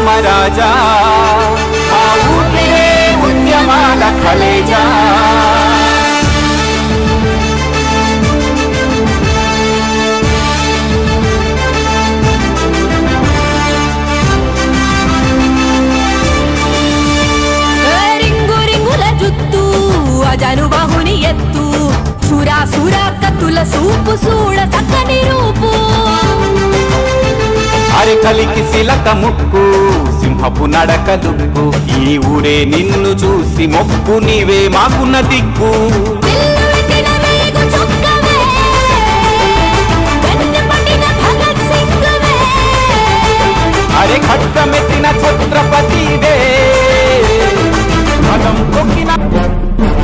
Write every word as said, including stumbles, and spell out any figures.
రామరాజా మా ఊపిరే ఉద్యమాల కలేజా రింగు రింగుల జుత్తు అజను బాహుని ఎత్తు సురా సురా కత్తుల సూపు సూడ చక్కని రూపు అరికలికి సిలక ముక్కు సింహపు నడక దుక్కు ఈ ఊరే నిన్ను చూసి మొక్కు నీవే మాకున్న దిక్కు అరే ఖడ్గమెత్తిన ఛత్రపతివే పదం తొక్కిన